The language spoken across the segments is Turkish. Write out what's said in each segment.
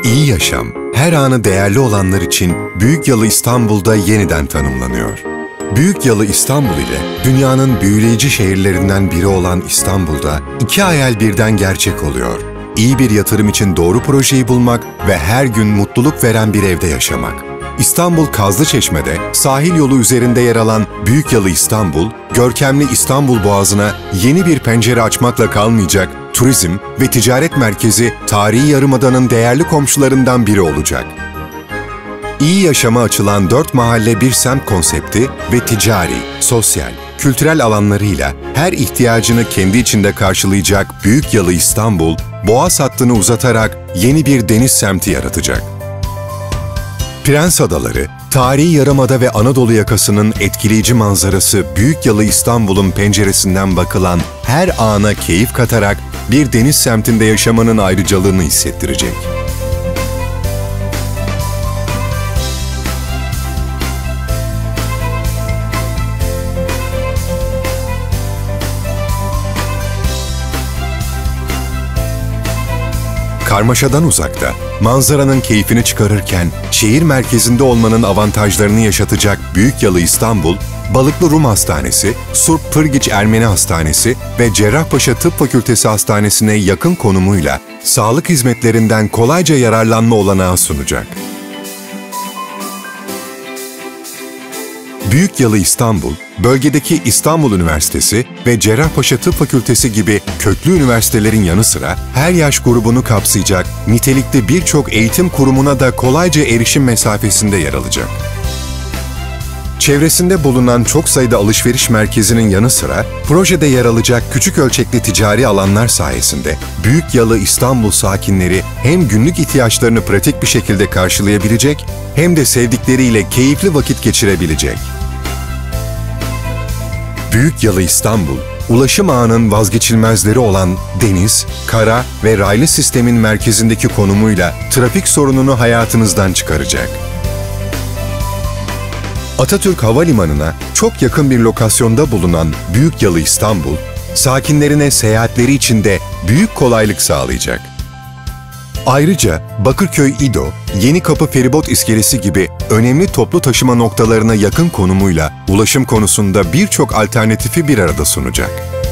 İyi yaşam, her anı değerli olanlar için Büyük Yalı İstanbul'da yeniden tanımlanıyor. Büyük Yalı İstanbul ile dünyanın büyüleyici şehirlerinden biri olan İstanbul'da iki hayal birden gerçek oluyor. İyi bir yatırım için doğru projeyi bulmak ve her gün mutluluk veren bir evde yaşamak. İstanbul Kazlıçeşme'de sahil yolu üzerinde yer alan Büyük Yalı İstanbul, görkemli İstanbul Boğazı'na yeni bir pencere açmakla kalmayacak, turizm ve ticaret merkezi tarihi yarımadanın değerli komşularından biri olacak. İyi yaşama açılan 4 mahalle bir semt konsepti ve ticari, sosyal, kültürel alanlarıyla her ihtiyacını kendi içinde karşılayacak Büyük Yalı İstanbul, Boğaz hattını uzatarak yeni bir deniz semti yaratacak. Prens Adaları, tarihi yarımada ve Anadolu yakasının etkileyici manzarası Büyük Yalı İstanbul'un penceresinden bakılan her ana keyif katarak bir deniz semtinde yaşamanın ayrıcalığını hissettirecek. Karmaşadan uzakta, manzaranın keyfini çıkarırken şehir merkezinde olmanın avantajlarını yaşatacak Büyük Yalı İstanbul, Balıklı Rum Hastanesi, Surp Pırgiç Ermeni Hastanesi ve Cerrahpaşa Tıp Fakültesi Hastanesi'ne yakın konumuyla sağlık hizmetlerinden kolayca yararlanma olanağı sunacak. Büyük Yalı İstanbul, bölgedeki İstanbul Üniversitesi ve Cerrahpaşa Tıp Fakültesi gibi köklü üniversitelerin yanı sıra her yaş grubunu kapsayacak nitelikli birçok eğitim kurumuna da kolayca erişim mesafesinde yer alacak. Çevresinde bulunan çok sayıda alışveriş merkezinin yanı sıra projede yer alacak küçük ölçekli ticari alanlar sayesinde Büyük Yalı İstanbul sakinleri hem günlük ihtiyaçlarını pratik bir şekilde karşılayabilecek hem de sevdikleriyle keyifli vakit geçirebilecek. Büyük Yalı İstanbul, ulaşım ağının vazgeçilmezleri olan deniz, kara ve raylı sistemin merkezindeki konumuyla trafik sorununu hayatınızdan çıkaracak. Atatürk Havalimanı'na çok yakın bir lokasyonda bulunan Büyük Yalı İstanbul, sakinlerine seyahatleri için de büyük kolaylık sağlayacak. Ayrıca Bakırköy-İdo, Yenikapı Feribot İskelesi gibi önemli toplu taşıma noktalarına yakın konumuyla ulaşım konusunda birçok alternatifi bir arada sunacak.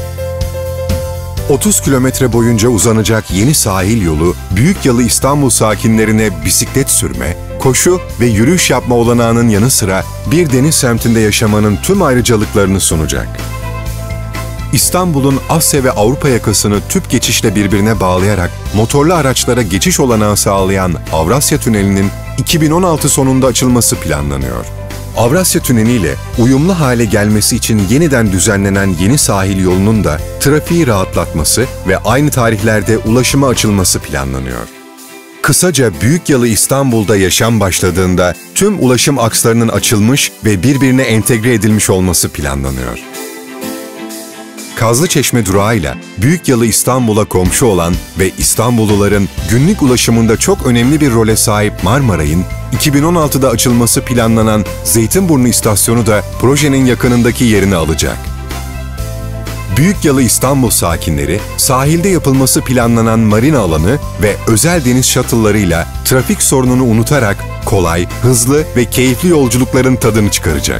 30 kilometre boyunca uzanacak yeni sahil yolu, Büyük Yalı İstanbul sakinlerine bisiklet sürme, koşu ve yürüyüş yapma olanağının yanı sıra bir deniz semtinde yaşamanın tüm ayrıcalıklarını sunacak. İstanbul'un Asya ve Avrupa yakasını tüp geçişle birbirine bağlayarak motorlu araçlara geçiş olanağı sağlayan Avrasya Tüneli'nin 2016 sonunda açılması planlanıyor. Avrasya Tüneli ile uyumlu hale gelmesi için yeniden düzenlenen yeni sahil yolunun da trafiği rahatlatması ve aynı tarihlerde ulaşıma açılması planlanıyor. Kısaca Büyük Yalı İstanbul'da yaşam başladığında tüm ulaşım akslarının açılmış ve birbirine entegre edilmiş olması planlanıyor. Kazlıçeşme durağıyla Büyük Yalı İstanbul'a komşu olan ve İstanbulluların günlük ulaşımında çok önemli bir role sahip Marmaray'ın 2016'da açılması planlanan Zeytinburnu İstasyonu da projenin yakınındaki yerini alacak. Büyük Yalı İstanbul sakinleri, sahilde yapılması planlanan marina alanı ve özel deniz shuttle'larıyla trafik sorununu unutarak kolay, hızlı ve keyifli yolculukların tadını çıkaracak.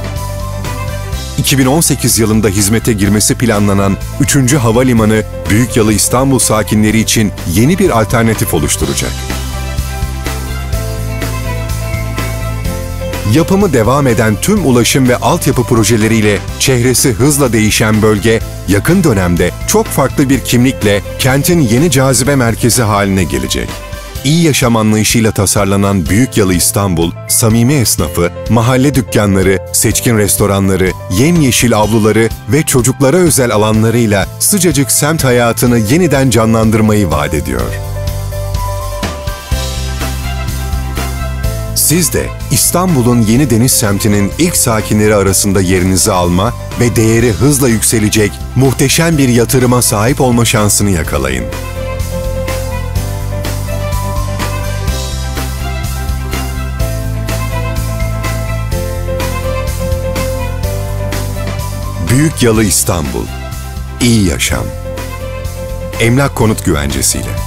2018 yılında hizmete girmesi planlanan 3. Havalimanı, Büyük Yalı İstanbul sakinleri için yeni bir alternatif oluşturacak. Yapımı devam eden tüm ulaşım ve altyapı projeleriyle çehresi hızla değişen bölge, yakın dönemde çok farklı bir kimlikle kentin yeni cazibe merkezi haline gelecek. İyi yaşam anlayışıyla tasarlanan Büyük Yalı İstanbul, samimi esnafı, mahalle dükkanları, seçkin restoranları, yemyeşil avluları ve çocuklara özel alanlarıyla sıcacık semt hayatını yeniden canlandırmayı vaat ediyor. Siz de İstanbul'un yeni deniz semtinin ilk sakinleri arasında yerinizi alma ve değeri hızla yükselecek muhteşem bir yatırıma sahip olma şansını yakalayın. Büyük Yalı İstanbul. İyi yaşam. Emlak Konut Güvencesi'yle.